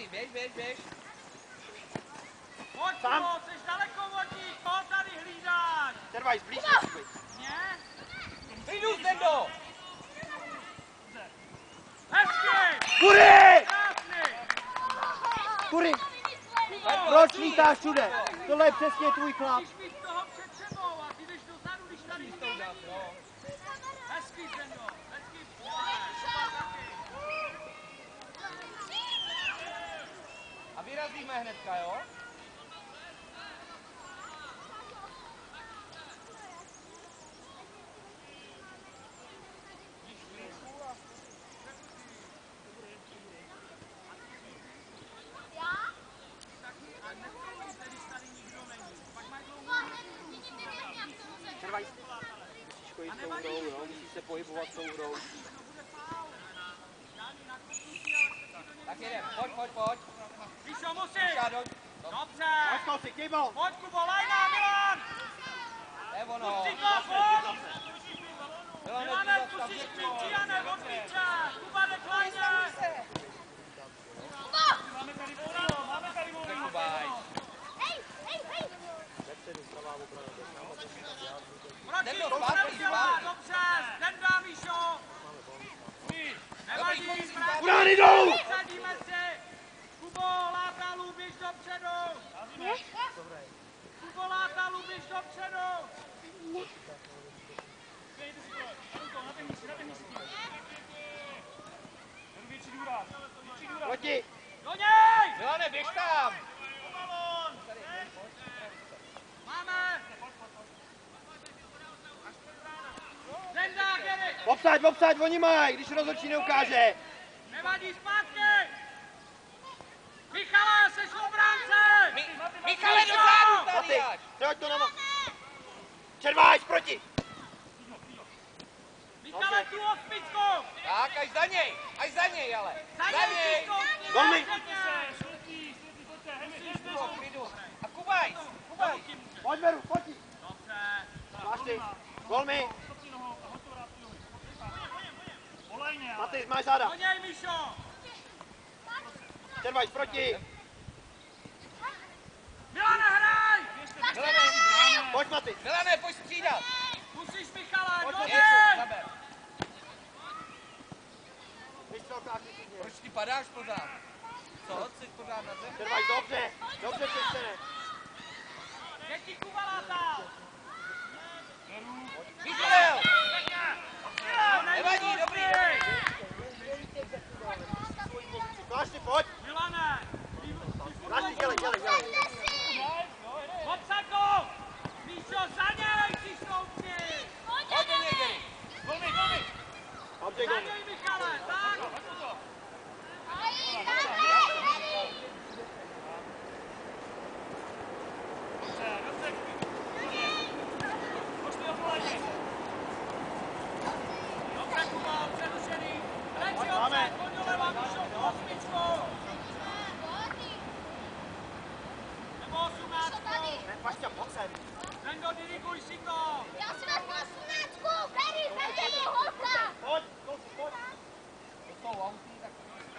běž, běž, běž. Pojď, Kubo, jsi daleko vodník, koho tady hlídáš? Trvaj, zblíž se. Mě? Vyjdu, Zdendo! Hezky! Kury! Krásný! Kury! Proč lítáš všude? Tohle je přesně tvůj chlap. Musíš mít toho před sebou a ty jdeš dozadu, když tady stojíš. Hezky, Zdendo, hezky. A vyrazíme hnedka, jo? Trvaj. Musíš jít tou hrou, jo? Musíš se pohybovat tou hrou. Tak jedem, pojď, pojď, pojď. Míšo, musíš! Dobře! Pojď, Kousy, kejbol! Pojď, Kubo, lajna, Milan! To je ono. Pustí to, pojď! Milane, Milane, ty zastav pustíš k dětko. míči a ne od míče! Kuba, jde k lajně! Máme tady volno, máme tady volno. Tak Kubaj. Jak se dostává obrana? Proti, Zdendo, Kuba, zpátky, zpátky. dobře! Zdenda, Míšo! Nevadí, správně! Urány dolů! Sadíme si! Kubo, Látalu, běž dopředu! Kubo, Látalu, běž dopředu! Dejte si to, napěhni si. Větší důraz. Proti! Do něj! Milane, běž tam. Máme! Zenda, Gerek! Obsaď, oni mají, když rozhodčí neukáže. Nevadí, zpátky! Michale, jsi v obránce! Michale, dozadu, tady až. Pojď to na no. Červáš, proti! Michale, tu osmičku! Tak, až za něj, ale. Za něj. Golmi! Kubo, klidu. A Kubaj. Pojď, Beru, pojď! Dobře. Máš ty, Golmi! Matej, máš záda. Do něj, Míšo! Červáš, proti! Milane, hraj! Pojď, Matej! Milane, pojď střídat. Musíš, Michale, do Pojď, něj! Zaber. Proč ty padáš pořád? Co? Jsi pořád na zemi? Červáš, dobře přestane. Je ti Kuba Látal! Michal! Nevadí, dobrý. Máš ty, pojď! Milane! Máš ty, dělej! Obsaď go! Míšo, za něj, přišloupni! Pojď do něj, Gary. Dobře, Za Golmi! něj, Michale, tak! Dobře, Kuba, přerušený! Reči obsaď, pojď doleva, Míšo, tu osmičku! Nebo 18. Pašťa, pojď sem. Zendo, diriguj si to! Pojď, Kousy, pojď! To jsou auty, tak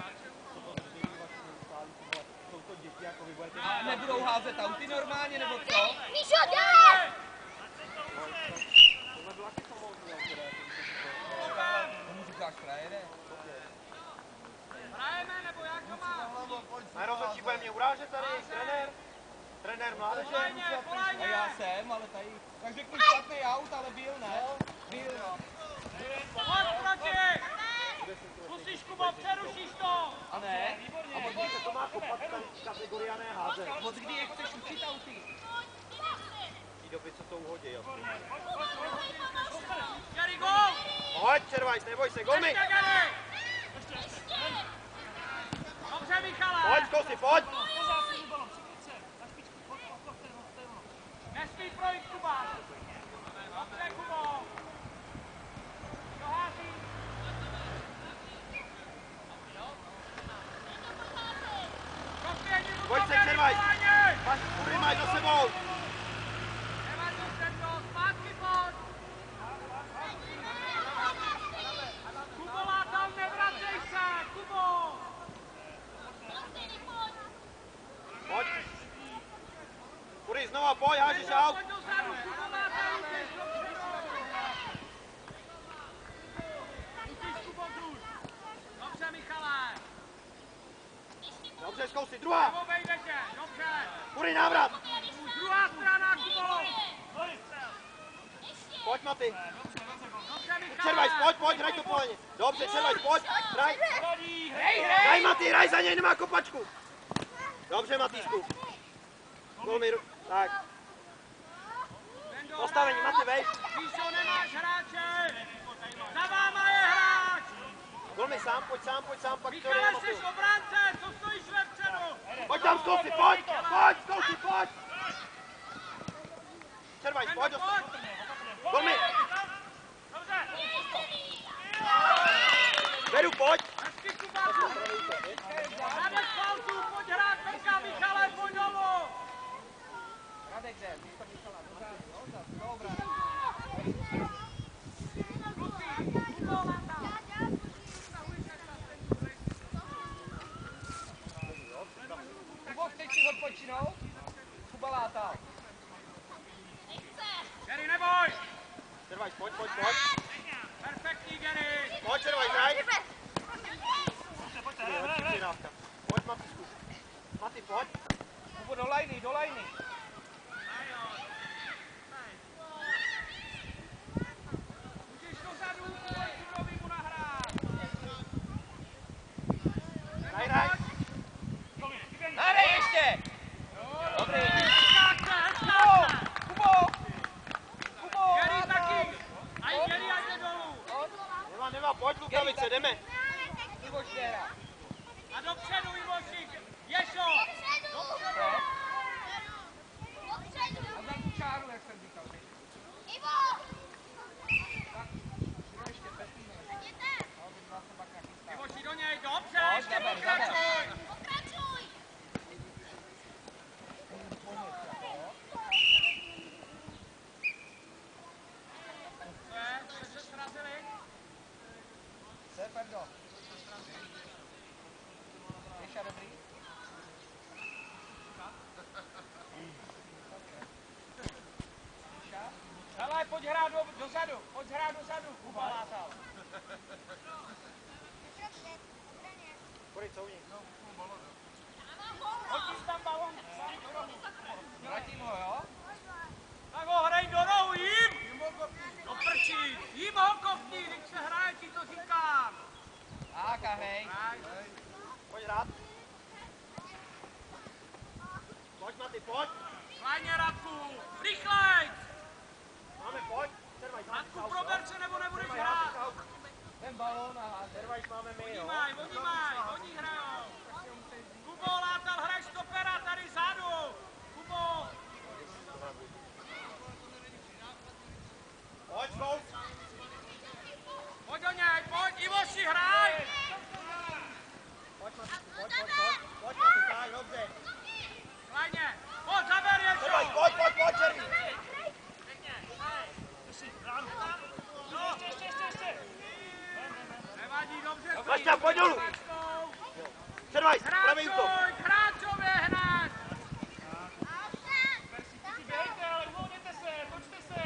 Jsou to děti, jako vy budete... a nebudou házet auty normálně, nebo co? Tohle byla taky samozřejmě, které... Tomu říkáš frajere? Hrajeme, nebo jak to má? A rozhodčí bude mě urážet tady, trenér mládeže. A já jsem, ale tady... Tak řekni špatný aut, ale byl, ne? Byl. Pojď proti! Musíš, Kubo, přerušíš to! A ne? A možná se to má kopat kategorie a ne házet. Od kdy je chceš učit auty? Tý doby, co to uhodí, jo. Gary, gol! Pojď, Červajs, neboj se, Golmi! Ještě, Gary! Dobře, Michale! Pojď, Kousy, pojď! Nesmí projít, Kuba! Dobře, Kubo! Dohází! Pojď se, Červajs! Kury máš za sebou! Nevadí se to, zpátky pojď! Kubo, Látal, nevracej se! Kubo! znova, pojď, hážeš aut. Pojď dozadu, Kubo Látal, Lukáš, dobře. Lukáš, Kubo, druž. Dobře, Michale. Dobře, zkousi, druhá. Obejde tě, dobře. Kury, návrat. Druhá strana, Kubo. Pojď, Maty. Dobře, Michale. Červajs, pojď, hraj to poleně. Dobře, Červajs, pojď, hraj. Hej, Hraj, Maty, hraj za něj, nemá kopačku. Dobře, Matýšku. Golmi, tak. Postavení, Maty, vej. Píšo, nemáš hráče. Za váma je hráč. Golmi, sám, pojď sám, pak to je Michale, Maty. jsi obránce, co stojíš vepředu? Pojď tam, zkousi, pojď. Červajs, pojď, Golmi. Beru, pojď. Hezky, Kubáku. Radek Faltu, pojď hrát, Venka, Michale, pojď dolů. Radek jde, místo Michala, dobrá. Kubo Látal. Kubo, chceš si odpočinout? Kuba Látal. Gary, neboj. Červajs, pojď. Perfektní, Gary. Pojď, Červajs, hraj. Přihrávka. Pojď, Matýšku. Maty, pojď. Kubo, do lajny. Můžeš dozadu, pojď, Kubovi mu nahrát. Hraj. Hej, ještě! Dobrý. Hezkáte. Kubo, Gary Látal. taky. A i Gary, ať jde dolů. Nemá, pojď, Lukavice, jdeme. Ivo Štěra. A dopředu, Ivošík. Ješo. Dopředu. A za tu čáru, jak jsem říkal. Ivoši, do něj, dobře, ještě zaber. pokračuj. Co se srazili? Co je, Ferdo? Ješa, dobrý? Hele, pojď hrát dozadu, Kuba Látal. Kury, co u nich? Hodíš tam balon. Vratím ho, jo? Tak ho hrej do rohu, jim! Do prčí, jim ho kopni, když se hraje, ti to říkám. Tak a hej. Pojď hrát. Pojď, Maty, pojď. Lajně, Radku, rychlej! Máme, pojď. Červajs, Radku, prober se, nebo nebudeš hrát. Ten balón a házet. Červajs máme my, jo. Oni hrajou. Kubo Látal, hraj stopera tady vzadu. Kubo. Pojď, zkouš. Pojď do něj, pojď, Ivoši, hraj. Pojď, Maty, pojď, Maty, tak, dobře. Lajně, pojď, zaber je, Červajs, čo. pojď, Červí. Nevadí, dobře. Vašťa, pojď dolů. Červajs, pravý útok. Hráčově hned. Běhejte, ale uvolněte se, točte se.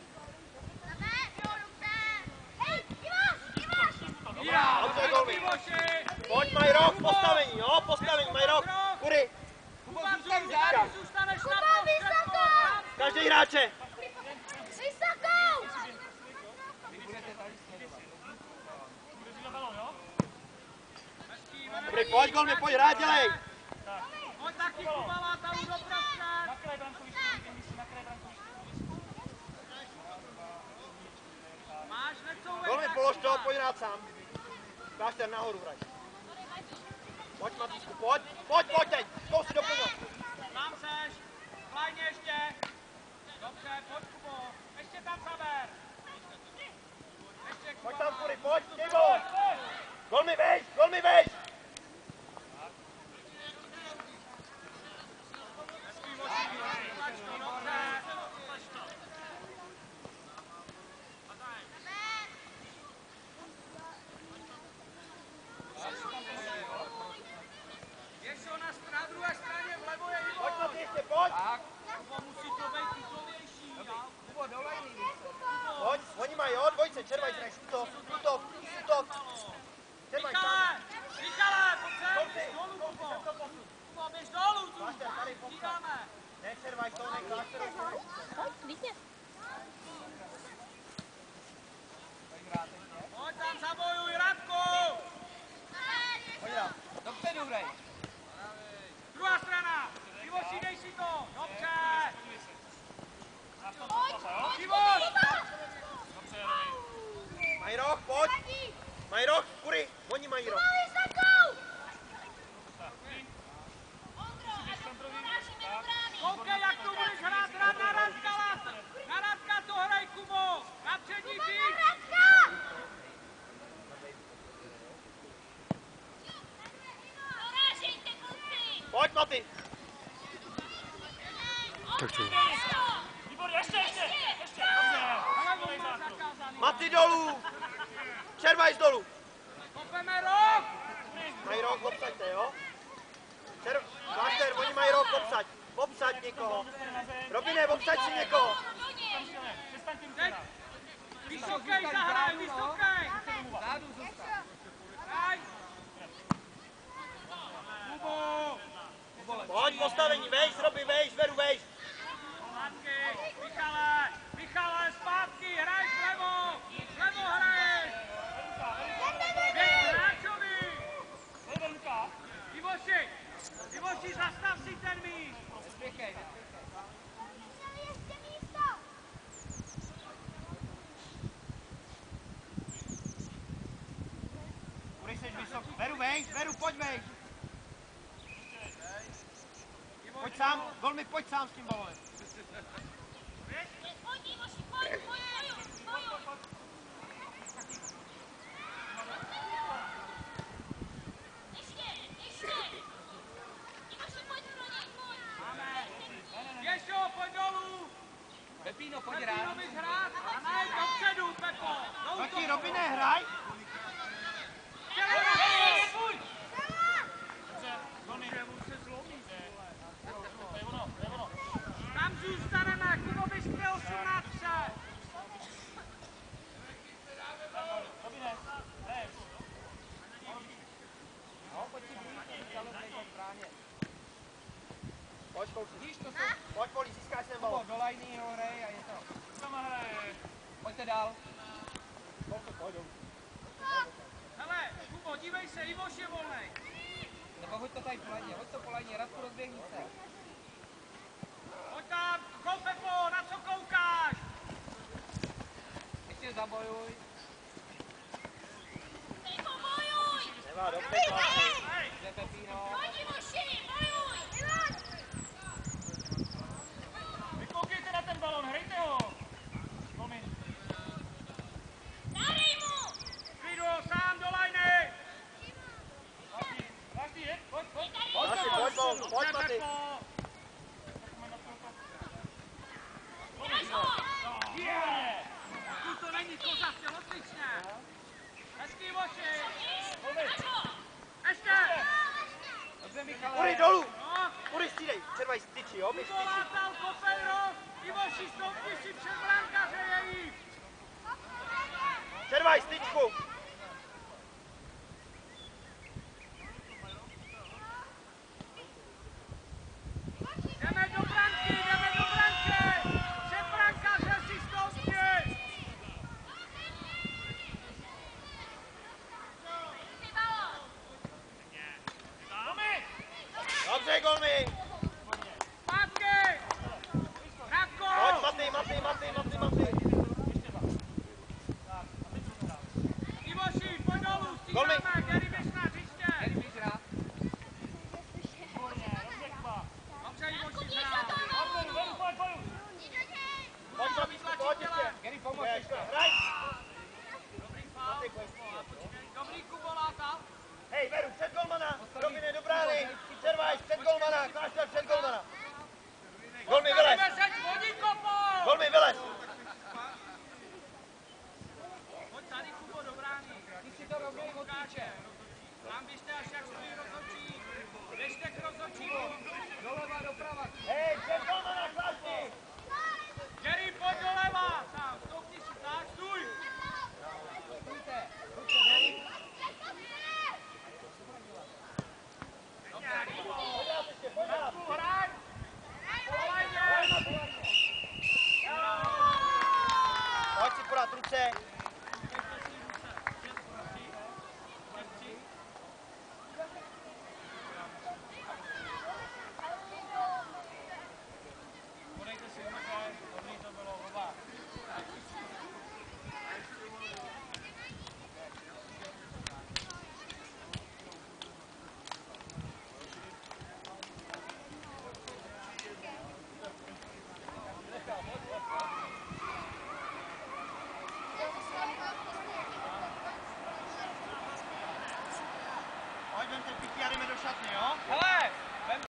Dobře, Golmi. Ivoši. Pojď, mají rok, postavení, jo, postavení, mají rok. Kury, Kuba, zůstaneš na prostředku. každý hráče. Kury, pojď, Golmi, pojď, hrát, dělej. Pojď taky, Kuba Látal, do prostřed. Na kraji brankoviště, na kraji brankoviště. Máš necouvej. Golmi, polož to, pojď hrát sám. Klášter nahoru hraj. Pojď, Matýšku, pojď teď, zkus si doplňovat. Tam seš. Klajně ještě. Dobře, pojď, Kubo. Ještě tam zaber. Ještě, Kuba. Pojď tam, Kury, pojď, dej gol. Golmi, vejš. Hezký Ivoši, tlačný, dobře. Ještě na druhé straně vlevo je Ivo. Pojď, Matý, ještě, pojď. Tak. Kubo musí Pojď tam, zabojuj, Radku! Dopředu hraj. Druhá strana! Ivoši, dej si to! Dobře! Ivoš! Mají roh, pojď! Mají roh, kury! Oni mají roh. Koukej, jak tu budeš hrát na Radka! Na Radka to hraj, Kubo! Na přední tým! Pojď, Maty! Výborně, ještě, dobře. Ale on má zakázaný. Maty dolů! Červajs dolů! Kopeme rok! Mají roh, obsaďte, jo? Klášter, oni mají roh, obsaď! Obsaď někoho! Robine, obsaď si někoho! Přestaň tím Teď! Vysokej zahraj, vysokej! Zádu zůstat. Hraj! Kubo! Pojď, postavení, vejš, Robi, vejš, Veru, vejš! Zpátky! Michale, zpátky! Hraj vlevo! Vlevo hraj! Běž hráčovi! Ivoši, zastav si ten míč! Nespěchej. Kury, seš vysoký. Veru, vejš, Veru, pojď, vejš! Pojď sám, Golmi, pojď sám s tím balem. Běžo, pojď dolů! Pepíno, pojď hrát. Pepíno bys hrát a ne dopředu, Pepo! Proti Robine, hraj! Tam zůstaneme, Kubo bys měl 18. No, pojď si blíž, ale nejde bráně. Pojď, Kousi. Víš, to jsou... Pojď, Poli, získáš ten Kubo, balon. do lajny ho hrej a je to. Pojďte dál. Pojď, dolů. Hele, Kubo, dívej se, Ivoš je volnej. Nebo hoď to tady po lajně, hoď to po lajně, Radku rozběhni se. Pojď tam, go Pepo, na co koukáš? Ještě zabojuj. Nemá, dobře, Klášter. Jde Pepíno. Vykoukejte na ten balon, hrajte ho. Klidu, sám do lajny. Vážný, pojď. Maty, pojď, balon, pojď, Maty. Pepo. Tu to není koza, tělocvičně. Hezký Ivoši. Ještě. Dobře, Michale. Kury, dolů! No, Kury, střídej. Červaj styči, jo? Běž Kubo styči. látal, kopej roh. Ivoši, stoupni si před brankaře její. Červaj styčku. Jdeme do branky, Před brankaře si stoupni. Dobře, Golmi. Zpátky. Radko. Pojď, Maty. Ivoši, pojď dolů, Golmi. stíháme, Gary běž na hřiště. Tady běž hrát. Dobře, Ivoši, hrál. Pojď, Matíčku, pojď ještě. Gary, pomož Běž, ještě. hraj. Dobrý faul. Maty, pojď střídat, jo? Dobrý Kubo látal. Hej, Veru, před golmana. Robine do brány. Červaj, před golmana. Klášter, před golmana.